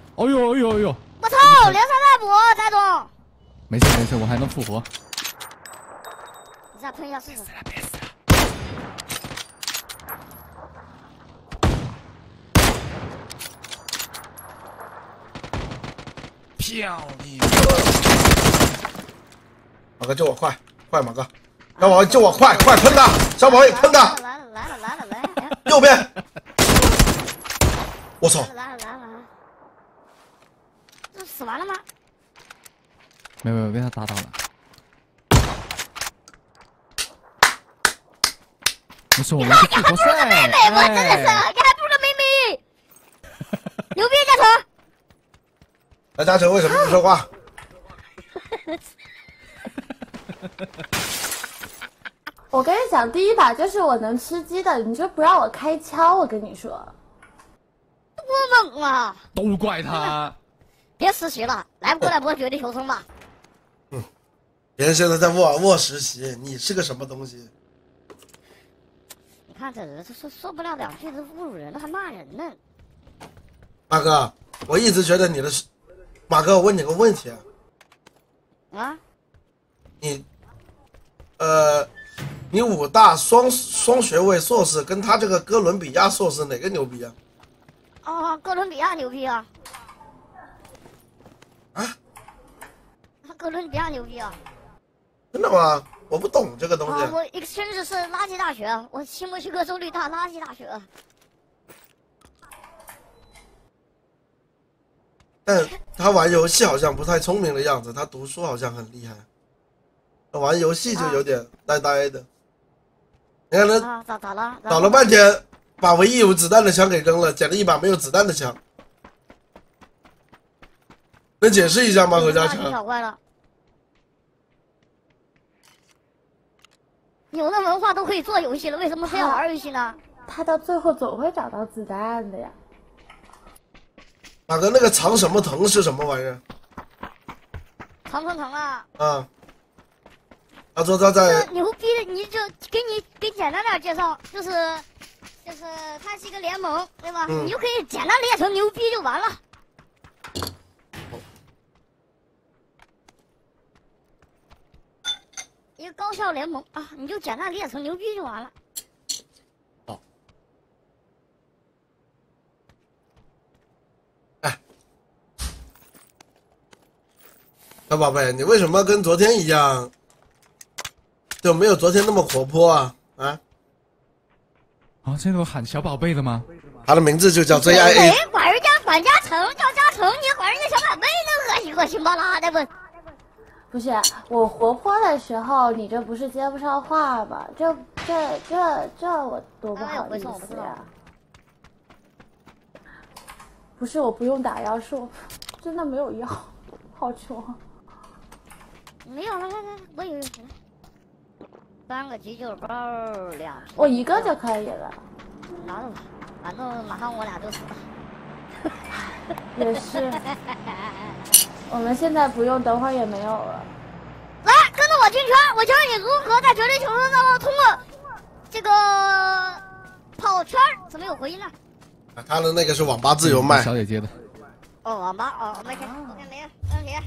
哦呦哎呦哎呦！ 我操，连杀带补，翟总。 没事没事，我还能复活。 你再喷一下试试。 别死了！漂亮！ 马哥救我快马哥，小宝贝救我快喷他，小宝贝喷他！ 来了， 右边！我操！ 来了，这死完了吗？ 没有，被他打倒了。不是我们是复活赛， 妹妹，我真的是，你还不如个妹妹，牛逼嘉诚！ 那嘉诚为什么不说话？ 我跟你讲，第一把就是我能吃鸡的，你就不让我开枪，我跟你说。 多猛啊！ 都怪他。 别实习了，来过来搏绝地求生吧。 别人现在在沃实习，你是个什么东西？ 你看这人，这说不了两句，这侮辱人了，还骂人呢。 马哥，我一直觉得你的，马哥，我问你个问题啊， 你武大双学位硕士跟他这个哥伦比亚硕士哪个牛逼啊？ 哦，哥伦比亚牛逼啊！ 啊？ 哥伦比亚牛逼啊！ 真的吗？我不懂这个东西。 我 exchange 是垃圾大学，我新墨西哥州立大垃圾大学。 但他玩游戏好像不太聪明的样子，他读书好像很厉害，他玩游戏就有点呆呆的。你看他咋了？ 找了半天，把唯一有子弹的枪给扔了，捡了一把没有子弹的枪。能解释一下吗，何嘉诚？ 搞坏了。有的文化都可以做游戏了，为什么非要玩游戏呢？ 他到最后总会找到子弹的呀。 马哥，那个藏什么藤是什么玩意儿？ 藏藤啊！ 啊，他说他在牛逼的，你就给简单点介绍，就是它是一个联盟，对吧？你就可以简单列成牛逼就完了。一个高校联盟啊，你就简单列成牛逼就完了。 好。哎，小宝贝，你为什么跟昨天一样，就没有昨天那么活泼啊？啊？ 啊，这个喊小宝贝的吗？ 他的名字就叫 JIA。 管人家管嘉诚叫嘉诚，你管人家小宝贝，那恶心巴拉的不？ 不是我活泼的时候，你这不是接不上话吗？这我多不好意思呀！不是我不用打药，是我真的没有药，好穷。 没有了，来，我有3个急救包2。 我一个就可以了。 拿着吧，反正马上我俩就死了。 也是。我们现在不用，等会儿也没有了。 来，跟着我进圈，我教你如何在绝地求生当中通过这个跑圈。怎么有回音呢？ 他的那个是网吧自由麦， 小姐姐的。 哦，网吧哦，没事 ，OK 没问题。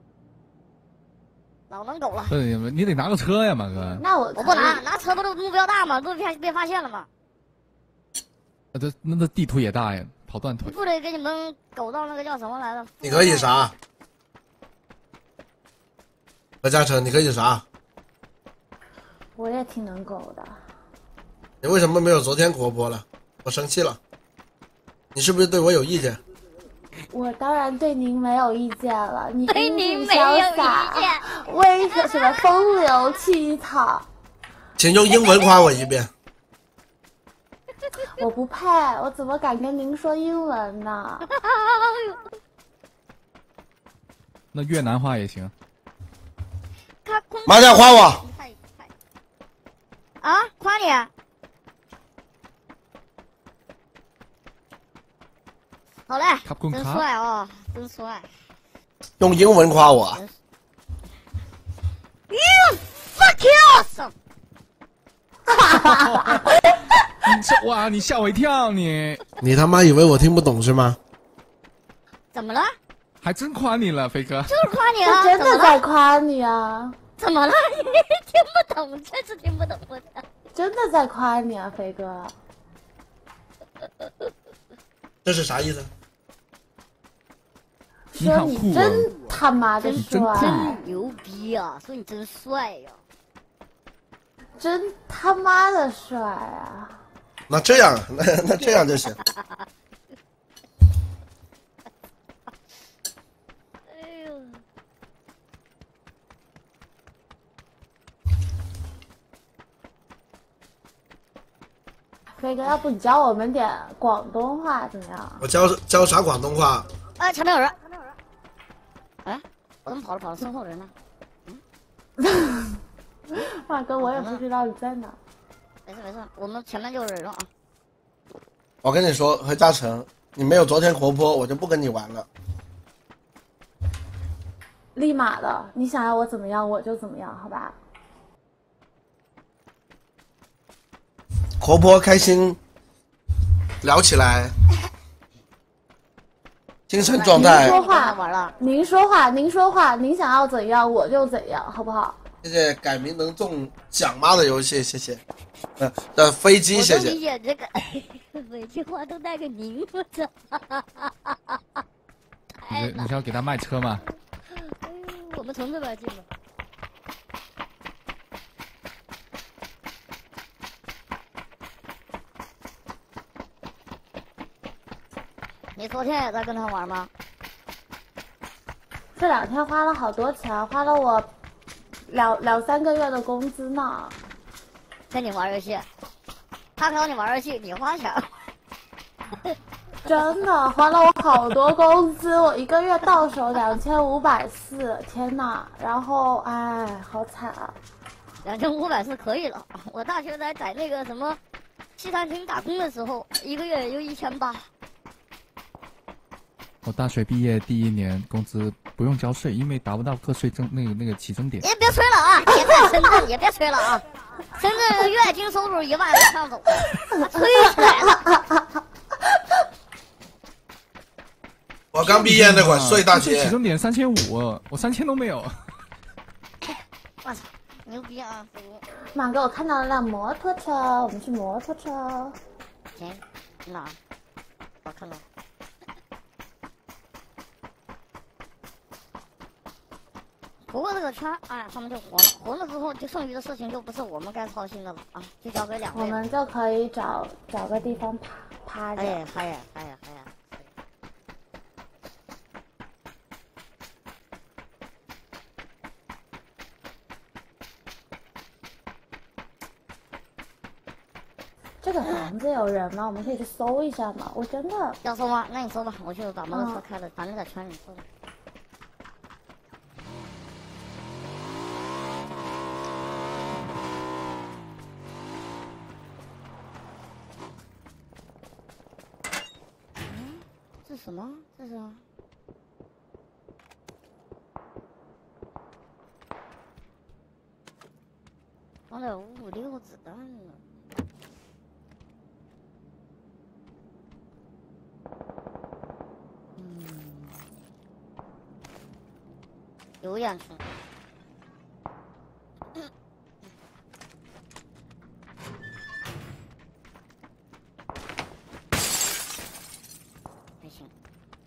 老能狗了。 你得拿个车呀，马哥。 那我不拿车不都目标大吗？不被发现了吗？ 那地图也大呀，跑断腿。 不得给你们狗到那个叫什么来着？ 你可以啥？何嘉诚，你可以啥？ 我也挺能狗的。 你为什么没有昨天活泼了？我生气了。你是不是对我有意见？ 我当然对您没有意见了。你对您没有意见， 为什么风流倜傥？ 请用英文夸我一遍。 我不配，我怎么敢跟您说英文呢？ 那越南话也行。 麻将夸我啊，夸你。好嘞，真帅哦，真帅。 用英文夸我。 You fucking awesome！ 哇，你吓我一跳，你他妈以为我听不懂是吗？ 怎么了？ 还真夸你了，飞哥。 就是夸你啊！ 他真的在夸你啊！ 怎么了？听不懂，真是听不懂我的。 真的在夸你啊，飞哥。 这是啥意思？ 说你真他妈的帅， 真牛逼啊！说你真帅呀、 真他妈的帅啊！ 那这样，那这样就行。 哎呦， 飞哥，要不你教我们点广东话怎么样？ 我教啥广东话？ 哎，前面有人。哎，我怎么跑到身后人呢？ 马哥，我也不知道你在哪。 没事，我们前面就有人了啊。 我跟你说，何嘉诚，你没有昨天活泼，我就不跟你玩了。 立马的，你想要我怎么样我就怎么样，好吧？ 活泼开心，聊起来，精神状态。 您说话，您想要怎样我就怎样，好不好？ 谢谢改名能中奖吗的游戏，谢谢。飞机，谢谢。 我理解这个每句话都带个您，我操！ 你是要给他卖车吗？ 我们从这边进吧。你昨天也在跟他玩吗？ 这2天花了好多钱，花了我两三个月的工资呢。 跟你玩游戏，他陪你玩游戏，你花钱。 真的花了我好多工资，我1个月到手2540，天哪！然后哎，好惨啊 2540可以了。我大学在那个什么西餐厅打工的时候，1个月也就1800。 我大学毕业第1年工资不用交税，因为达不到个税那个起征点。 也别吹了啊！也在深圳，也别吹了啊！深圳月均收入1万往上走，吹起来了。 我刚毕业那会儿睡大街， 起征点3500，我3000都没有。 我操，牛逼啊！ 马哥，我看到了辆摩托车，我们去摩托车。 行，哪？我看到。不过这个圈，哎，他们就活了。活了之后，就剩余的事情就不是我们该操心的了啊，就交给2位。 我们就可以找个地方趴着。 哎。 这个房子有人吗？我们可以去搜一下吗？我真的要搜吗？那你搜吧，我就把摩托车开了，反正在圈里搜吧。这什么？这是放点556子弹呢。有眼睛。还行。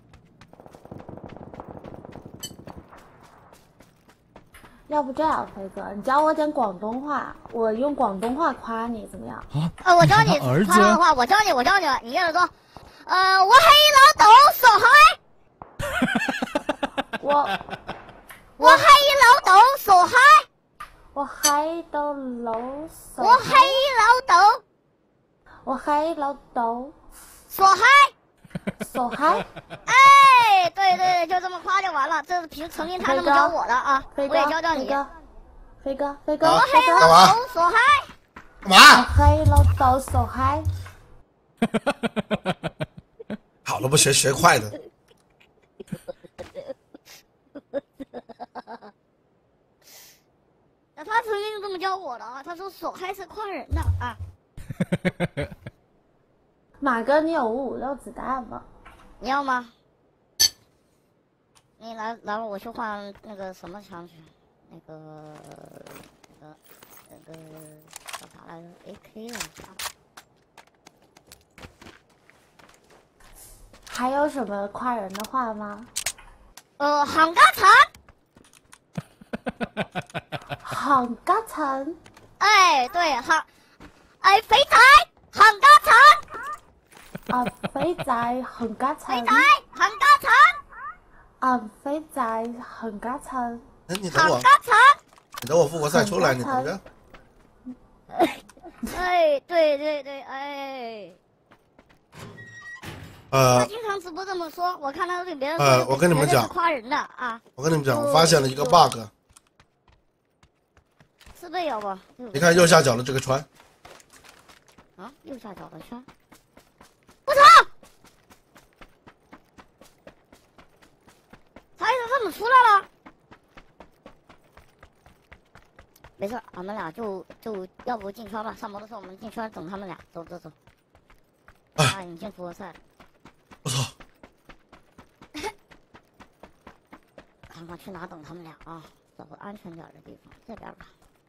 要不这样，飞哥，你教我点广东话，我用广东话夸你，怎么样？ 啊！ 我教你儿子夸的话，我教你，你跟着说。我係老豆傻閪。我係老豆傻閪。 我喺度老傻。 我係老豆。 我係老豆。 傻閪。 傻閪。 哎，对，就这么夸就完了。这是曾经他这么教我的啊，我也教你。 飞哥， 我係老豆傻閪。 干嘛？ 我係老豆傻閪。 好了，不学快的。 他曾经这么教我的啊，他说手还是诓人的啊。 马哥，你有556子弹吗？ 你要吗？ 你来，我去换那个什么枪去，那个叫啥来着 ？AK 的。 还有什么夸人的话吗？ 喊家产。 喊家产。 哎，对，肥仔喊家产。 啊，肥仔喊家產。 肥仔喊家產。 啊，肥仔喊家產。 哎，你等我。 喊家產。 你等我复活赛出来，你等着。 哎，对，哎。他经常直播这么说，我看他对别人说， 我跟你们讲， 夸人的啊。 我跟你们讲，我发现了一个 bug。 是不是有不？ 你看右下角的这个圈。 啊，右下角的圈。我操！他怎么出来了？没事，俺们俩就要不进圈吧，上摩托车我们进圈等他们俩，走。啊，你进复活赛。 我操！ 赶快去哪等他们俩啊！找个安全点的地方，这边吧。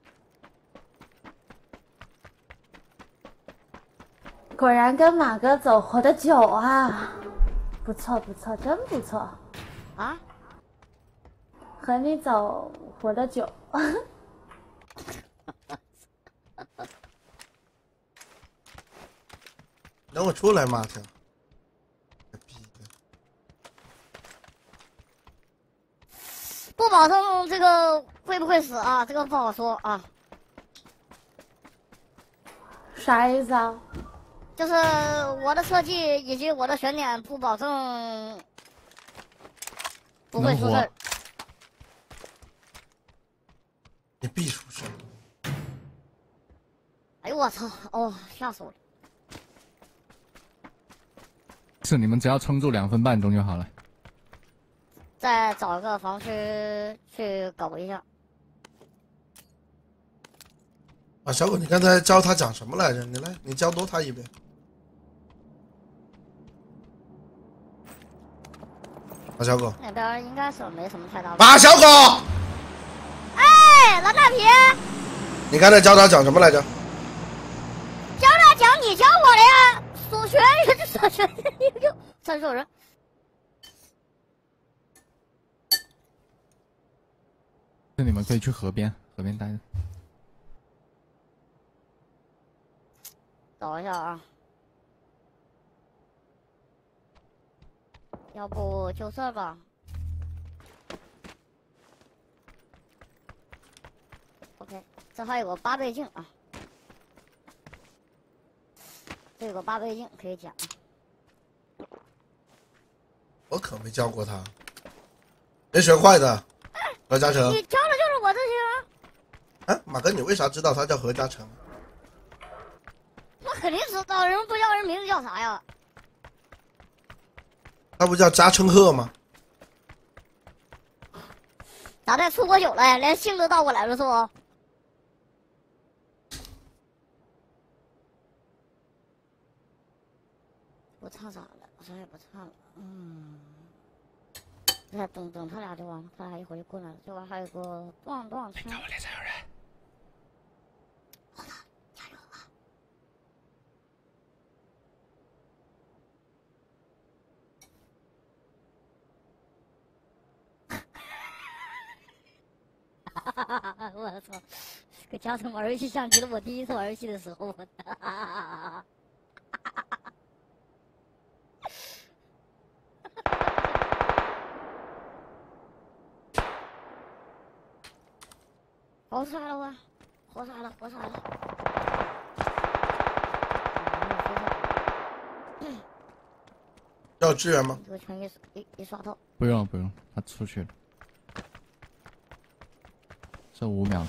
果然跟马哥走活得久啊，不错，真不错啊！ 和你走活得久。 等我出来嘛去。 不保证这个会不会死啊？这个不好说啊。 啥意思啊？ 就是我的设计以及我的选点不保证不会出事。 你必出事。 哎呦我操！哦，吓死我了。 是你们只要撑住2分半钟就好了。 再找一个房区去搞一下。 啊，小狗，你刚才教他讲什么来着？你来，你教多他一遍。马小狗那边应该是没什么太大。 马小狗， 哎，蓝大皮， 你刚才教他讲什么来着？ 教他讲你教我的呀，数学就三手人。 那你们可以去河边待着。 找一下啊。要不就这个。OK， 这还有个8倍镜啊，这有个8倍镜可以讲。 我可没教过他，没学坏的。何嘉诚， 你教的就是我这些啊。 哎，马哥，你为啥知道他叫何嘉诚？ 我肯定知道，人不叫人名字叫啥呀？ 他不叫嘉诚鹤吗？ 咋的？出国久了，连姓都倒过来了是不？不唱啥了，我啥也不唱了。再等他俩就完了，他俩一会儿就过来了。这玩意还有个撞枪。 我脸上有人。 好的，加油啊！我操！跟嘉诚玩游戏像极了我第一次玩游戏的时候。活出来了哇！活出来了！ 要支援吗？ 这个拳一刷到。 不用，他出去了。剩5秒了。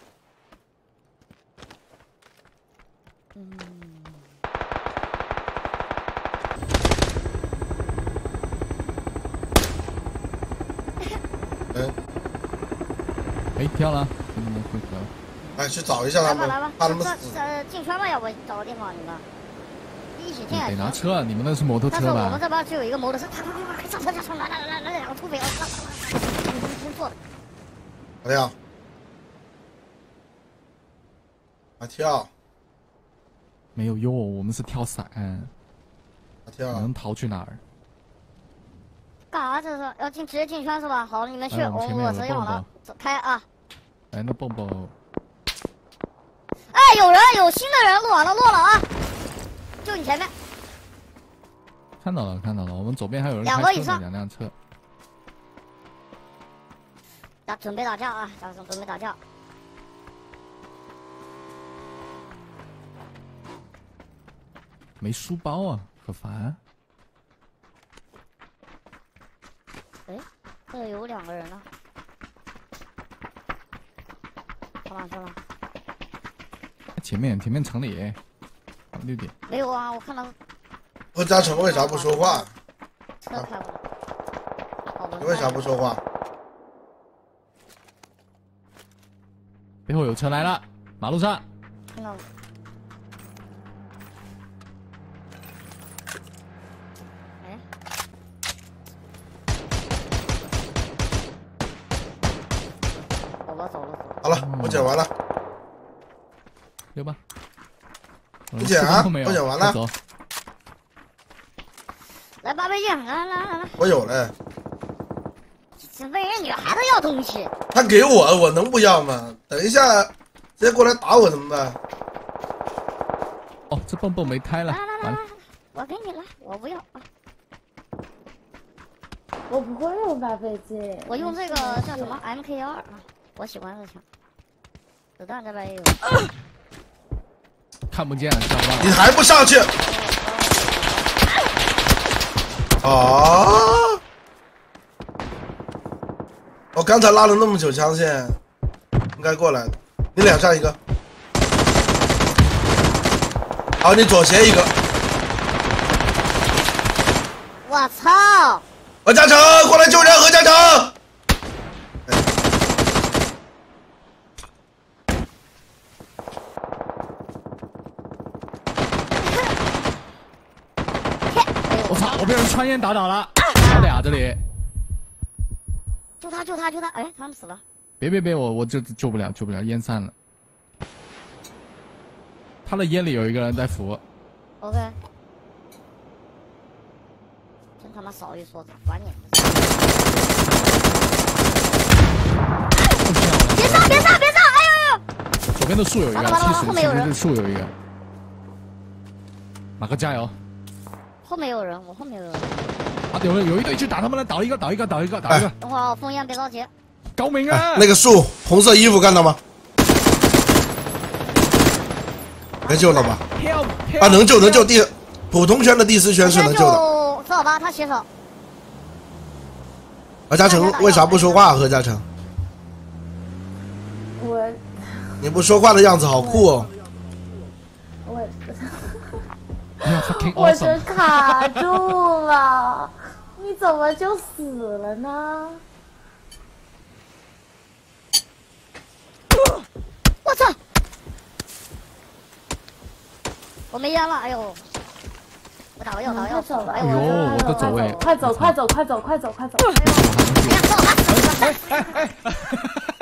哎，跳了，跟你们汇合。 哎，去找一下他们， 来吧， 怕他们死。 进圈吧，要不找个地方你们。 起进来。 得拿车，你们那是摩托但是车吧？ 我们这边只有一个摩托车，快上车上来，两个土匪，先坐。 咋样？啊跳！ 没有用，我们是跳伞， 啊跳！ 能逃去哪儿？ 干啥这是？要直接进圈是吧？好，你们去， 哎我前面有我直接往了，走开啊！ 哎，那蹦蹦， 哎，有新的人落了啊！就你前面。 看到了，我们左边还有人 2个以上 2辆车。 准备打架啊！家长准备打架。 没书包啊，可烦。 哎，这有2个人呢。跑哪去了？ 前面城里，6点。 没有啊，我看到。 何嘉诚为啥不说话？ 车开过来。 你为啥不说话？ 背后有车来了，马路上。 看到了。哎。走了。 好了，我捡完了。 溜吧。 你捡啊！我捡完了。 走。 来8倍镜，来。 我有嘞。 这为人女孩子要东西。 他给我能不要吗？等一下，直接过来打我怎么办？ 哦，这蹦蹦没开了。 来，我给你来，我不要啊。 我不会用8倍镜， 我用这个叫什么 MK12啊，我喜欢这枪。子弹这边也有。 看不见，上不到。 你还不上去？啊！我刚才拉了那么久枪线，应该过来的。你脸上一个，好，你左斜一个。 我操！ 何嘉诚，过来救人！何嘉诚。 我操！我被人穿烟打倒了，他俩这里。 救他！哎，他们死了。 别，我这救不了，烟散了。他的烟里有一个人在扶。 OK。真他妈少一说子，管你。别上！哎呦！ 左边的树有一个，70，这树有一个。马哥加油！ 后面有人，我后面有人。 啊，有一队去打他们了，倒一个。 等会儿封烟，别着急。 高明啊！ 那个树，红色衣服看到吗？能救了吧？啊，能救！普通圈的第4圈是能救的。 428，他携手。 何嘉诚为啥不说话？何嘉诚，你不说话的样子好酷哦。 我这卡住了，你怎么就死了呢？ 我操！我没烟了，哎呦！我打个药， 走了！ 哎呦，我的走位！ 快走！ 哎呀，走！